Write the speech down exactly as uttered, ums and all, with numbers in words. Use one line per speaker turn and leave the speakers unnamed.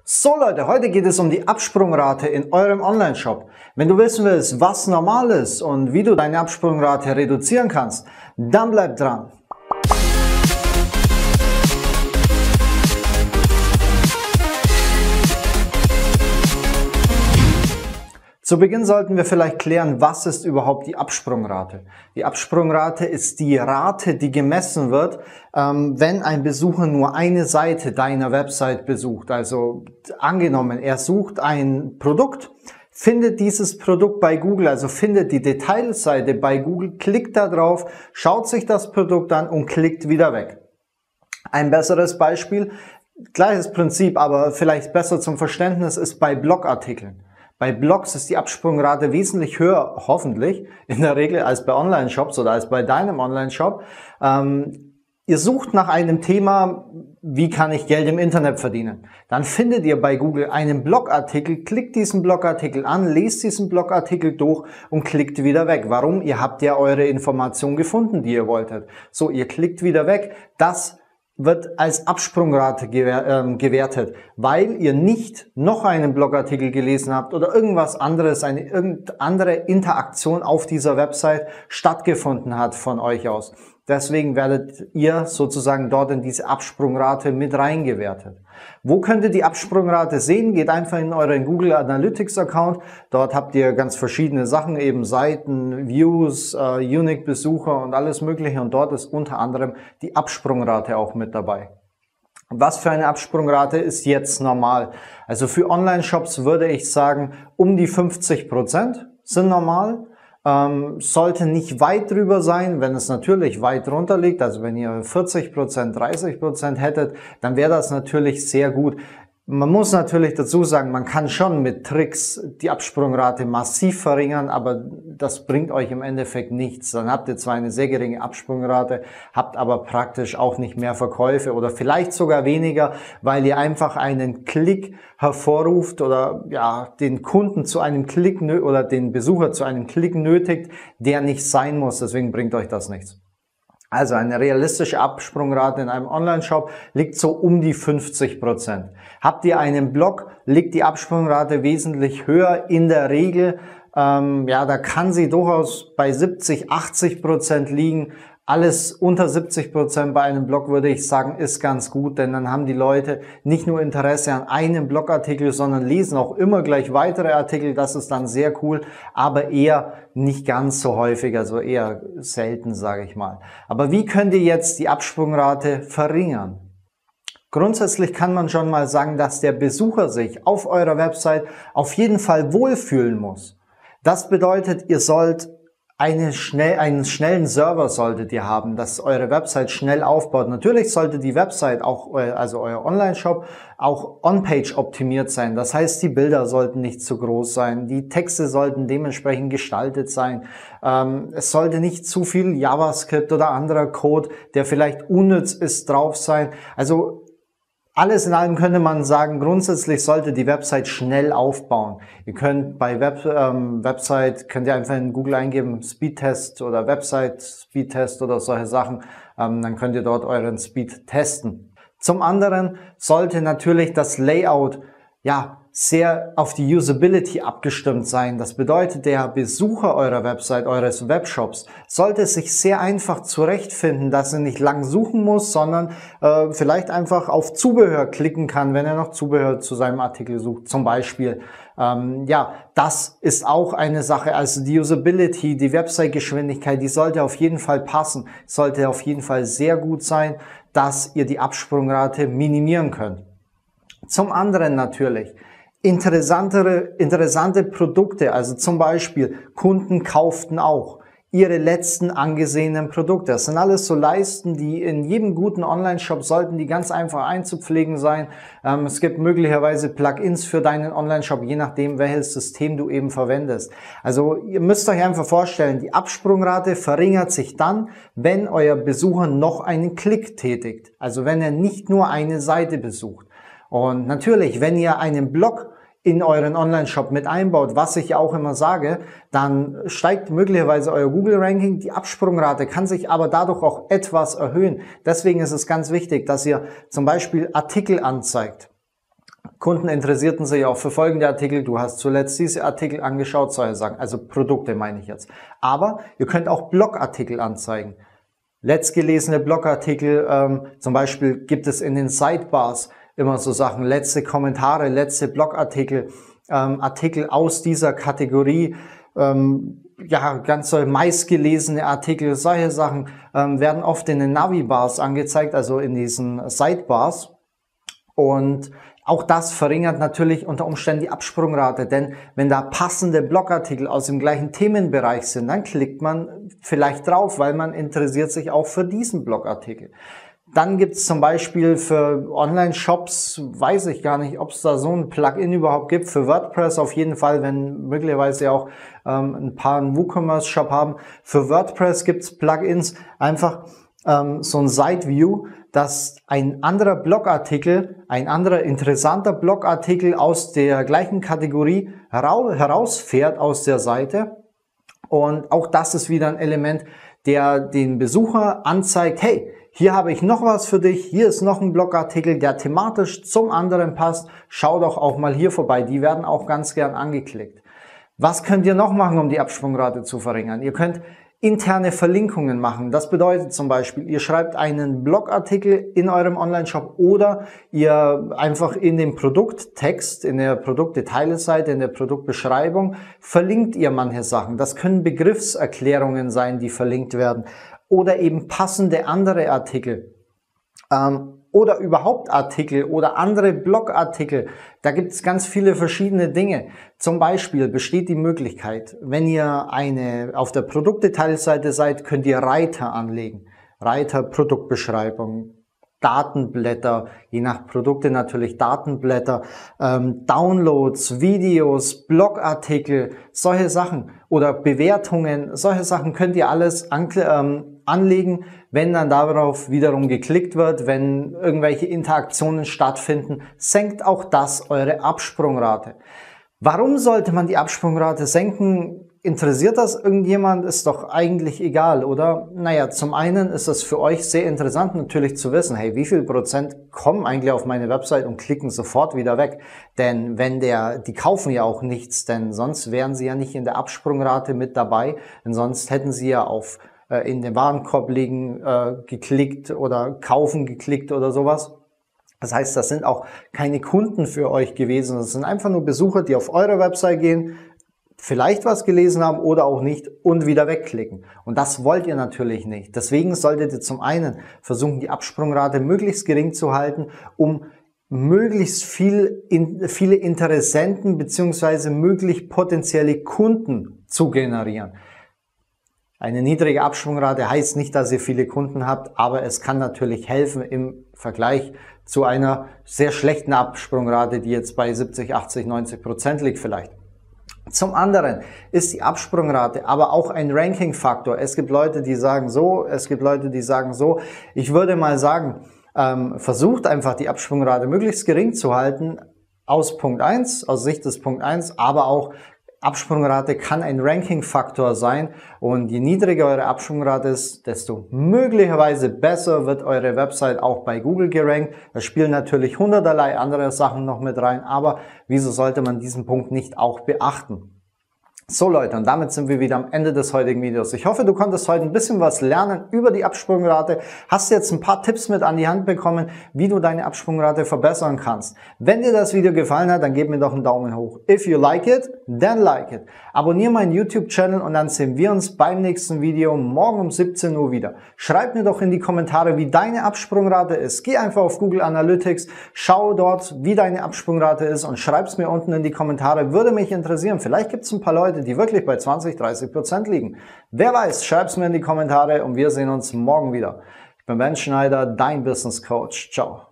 So Leute, heute geht es um die Absprungrate in eurem Online-Shop. Wenn du wissen willst, was normal ist und wie du deine Absprungrate reduzieren kannst, dann bleib dran. Zu Beginn sollten wir vielleicht klären, was ist überhaupt die Absprungrate. Die Absprungrate ist die Rate, die gemessen wird, ähm, wenn ein Besucher nur eine Seite deiner Website besucht. Also angenommen, er sucht ein Produkt, findet dieses Produkt bei Google, also findet die Detailseite bei Google, klickt da drauf, schaut sich das Produkt an und klickt wieder weg. Ein besseres Beispiel, gleiches Prinzip, aber vielleicht besser zum Verständnis, ist bei Blogartikeln. Bei Blogs ist die Absprungrate wesentlich höher, hoffentlich, in der Regel als bei Online-Shops oder als bei deinem Online-Shop. Ähm, ihr sucht nach einem Thema, wie kann ich Geld im Internet verdienen? Dann findet ihr bei Google einen Blogartikel, klickt diesen Blogartikel an, lest diesen Blogartikel durch und klickt wieder weg. Warum? Ihr habt ja eure Information gefunden, die ihr wolltet. So, ihr klickt wieder weg. Das wird als Absprungrate gewertet, weil ihr nicht noch einen Blogartikel gelesen habt oder irgendwas anderes, eine irgendeine andere Interaktion auf dieser Website stattgefunden hat von euch aus. Deswegen werdet ihr sozusagen dort in diese Absprungrate mit reingewertet. Wo könnt ihr die Absprungrate sehen? Geht einfach in euren Google Analytics Account. Dort habt ihr ganz verschiedene Sachen, eben Seiten, Views, äh, Unique-Besucher und alles Mögliche. Und dort ist unter anderem die Absprungrate auch mit dabei. Was für eine Absprungrate ist jetzt normal? Also für Online-Shops würde ich sagen, um die fünfzig Prozent sind normal. Ähm, sollte nicht weit drüber sein. Wenn es natürlich weit runter liegt, also wenn ihr vierzig Prozent, dreißig Prozent hättet, dann wäre das natürlich sehr gut. Man muss natürlich dazu sagen, man kann schon mit Tricks die Absprungrate massiv verringern, aber das bringt euch im Endeffekt nichts. Dann habt ihr zwar eine sehr geringe Absprungrate, habt aber praktisch auch nicht mehr Verkäufe oder vielleicht sogar weniger, weil ihr einfach einen Klick hervorruft oder ja den Kunden zu einem Klick oder den Besucher zu einem Klick nötigt, der nicht sein muss. Deswegen bringt euch das nichts. Also eine realistische Absprungrate in einem Online-Shop liegt so um die fünfzig Prozent. Habt ihr einen Blog, liegt die Absprungrate wesentlich höher in der Regel. Ähm, ja, da kann sie durchaus bei siebzig, achtzig Prozent liegen. Alles unter siebzig Prozent bei einem Blog, würde ich sagen, ist ganz gut, denn dann haben die Leute nicht nur Interesse an einem Blogartikel, sondern lesen auch immer gleich weitere Artikel. Das ist dann sehr cool, aber eher nicht ganz so häufig, also eher selten, sage ich mal. Aber wie könnt ihr jetzt die Absprungrate verringern? Grundsätzlich kann man schon mal sagen, dass der Besucher sich auf eurer Website auf jeden Fall wohlfühlen muss. Das bedeutet, ihr sollt Eine schnell, einen schnellen Server solltet ihr haben, dass eure Website schnell aufbaut. Natürlich sollte die Website, auch also euer Online-Shop, auch on-page optimiert sein. Das heißt, die Bilder sollten nicht zu groß sein, die Texte sollten dementsprechend gestaltet sein. Ähm, es sollte nicht zu viel JavaScript oder anderer Code, der vielleicht unnütz ist, drauf sein. Also alles in allem könnte man sagen, grundsätzlich sollte die Website schnell aufbauen. Ihr könnt bei Web, ähm, Website, könnt ihr einfach in Google eingeben, Speedtest oder Website Speedtest oder solche Sachen. Ähm, dann könnt ihr dort euren Speed testen. Zum anderen sollte natürlich das Layout, ja, sehr auf die Usability abgestimmt sein. Das bedeutet, der Besucher eurer Website, eures Webshops, sollte sich sehr einfach zurechtfinden, dass er nicht lang suchen muss, sondern äh, vielleicht einfach auf Zubehör klicken kann, wenn er noch Zubehör zu seinem Artikel sucht, zum Beispiel. Ähm, ja, das ist auch eine Sache. Also die Usability, die Website-Geschwindigkeit, die sollte auf jeden Fall passen, sollte auf jeden Fall sehr gut sein, dass ihr die Absprungrate minimieren könnt. Zum anderen natürlich interessantere, interessante Produkte, also zum Beispiel Kunden kauften auch ihre letzten angesehenen Produkte. Das sind alles so Leisten, die in jedem guten Online-Shop sollten die ganz einfach einzupflegen sein. Ähm, es gibt möglicherweise Plugins für deinen Online-Shop, je nachdem, welches System du eben verwendest. Also ihr müsst euch einfach vorstellen, die Absprungrate verringert sich dann, wenn euer Besucher noch einen Klick tätigt. Also wenn er nicht nur eine Seite besucht. Und natürlich, wenn ihr einen Blog in euren Online-Shop mit einbaut, was ich auch immer sage, dann steigt möglicherweise euer Google-Ranking. Die Absprungrate kann sich aber dadurch auch etwas erhöhen. Deswegen ist es ganz wichtig, dass ihr zum Beispiel Artikel anzeigt. Kunden interessierten sich auch für folgende Artikel, du hast zuletzt diese Artikel angeschaut, solche Sachen, also Produkte meine ich jetzt. Aber ihr könnt auch Blogartikel anzeigen. Letztgelesene Blogartikel, ähm, zum Beispiel gibt es in den Sidebars immer so Sachen, letzte Kommentare, letzte Blogartikel, ähm, Artikel aus dieser Kategorie, ähm, ja, ganz so meistgelesene Artikel, solche Sachen ähm, werden oft in den Navi-Bars angezeigt, also in diesen Sidebars. Und auch das verringert natürlich unter Umständen die Absprungrate, denn wenn da passende Blogartikel aus dem gleichen Themenbereich sind, dann klickt man vielleicht drauf, weil man interessiert sich auch für diesen Blogartikel. Dann gibt es zum Beispiel für Online-Shops, weiß ich gar nicht, ob es da so ein Plugin überhaupt gibt, für WordPress auf jeden Fall, wenn möglicherweise auch ähm, ein paar einen WooCommerce-Shop haben. Für WordPress gibt es Plugins, einfach ähm, so ein Site-View, dass ein anderer Blogartikel, ein anderer interessanter Blogartikel aus der gleichen Kategorie herausfährt aus der Seite. Und auch das ist wieder ein Element, der den Besucher anzeigt, hey, hier habe ich noch was für dich, hier ist noch ein Blogartikel, der thematisch zum anderen passt. Schau doch auch mal hier vorbei, die werden auch ganz gern angeklickt. Was könnt ihr noch machen, um die Absprungrate zu verringern? Ihr könnt interne Verlinkungen machen. Das bedeutet zum Beispiel, ihr schreibt einen Blogartikel in eurem Online-Shop oder ihr einfach in dem Produkttext, in der Produktdetailseite, in der Produktbeschreibung verlinkt ihr manche Sachen. Das können Begriffserklärungen sein, die verlinkt werden oder eben passende andere Artikel. Ähm, oder überhaupt Artikel oder andere Blogartikel. Da gibt es ganz viele verschiedene Dinge. Zum Beispiel besteht die Möglichkeit, wenn ihr eine auf der Produktdetailseite seid, könnt ihr Reiter anlegen. Reiter, Produktbeschreibung, Datenblätter, je nach Produkte natürlich Datenblätter, ähm, Downloads, Videos, Blogartikel, solche Sachen oder Bewertungen, solche Sachen könnt ihr alles an, ähm, anlegen. Wenn dann darauf wiederum geklickt wird, wenn irgendwelche Interaktionen stattfinden, senkt auch das eure Absprungrate. Warum sollte man die Absprungrate senken? Interessiert das irgendjemand? Ist doch eigentlich egal, oder? Naja, zum einen ist es für euch sehr interessant natürlich zu wissen, hey, wie viel Prozent kommen eigentlich auf meine Website und klicken sofort wieder weg? Denn wenn der, die kaufen ja auch nichts, denn sonst wären sie ja nicht in der Absprungrate mit dabei, denn sonst hätten sie ja auf in den Warenkorb legen äh, geklickt oder kaufen geklickt oder sowas. Das heißt, das sind auch keine Kunden für euch gewesen. Das sind einfach nur Besucher, die auf eure Website gehen, vielleicht was gelesen haben oder auch nicht und wieder wegklicken. Und das wollt ihr natürlich nicht. Deswegen solltet ihr zum einen versuchen, die Absprungrate möglichst gering zu halten, um möglichst viel in, viele Interessenten beziehungsweise möglich potenzielle Kunden zu generieren. Eine niedrige Absprungrate heißt nicht, dass ihr viele Kunden habt, aber es kann natürlich helfen im Vergleich zu einer sehr schlechten Absprungrate, die jetzt bei siebzig, achtzig, neunzig Prozent liegt vielleicht. Zum anderen ist die Absprungrate aber auch ein Ranking-Faktor. Es gibt Leute, die sagen so, es gibt Leute, die sagen so. Ich würde mal sagen, ähm, versucht einfach die Absprungrate möglichst gering zu halten aus Punkt eins, aus Sicht des Punkt eins, aber auch Absprungrate kann ein Ranking-Faktor sein und je niedriger eure Absprungrate ist, desto möglicherweise besser wird eure Website auch bei Google gerankt. Da spielen natürlich hunderterlei andere Sachen noch mit rein, aber wieso sollte man diesen Punkt nicht auch beachten? So Leute, und damit sind wir wieder am Ende des heutigen Videos. Ich hoffe, du konntest heute ein bisschen was lernen über die Absprungrate. Hast jetzt ein paar Tipps mit an die Hand bekommen, wie du deine Absprungrate verbessern kannst. Wenn dir das Video gefallen hat, dann gib mir doch einen Daumen hoch. If you like it, then like it. Abonniere meinen YouTube-Channel und dann sehen wir uns beim nächsten Video morgen um siebzehn Uhr wieder. Schreib mir doch in die Kommentare, wie deine Absprungrate ist. Geh einfach auf Google Analytics, schau dort, wie deine Absprungrate ist und schreib es mir unten in die Kommentare. Würde mich interessieren. Vielleicht gibt es ein paar Leute, die wirklich bei zwanzig, dreißig Prozent liegen. Wer weiß, schreib's mir in die Kommentare und wir sehen uns morgen wieder. Ich bin Ben Schneider, dein Business Coach. Ciao.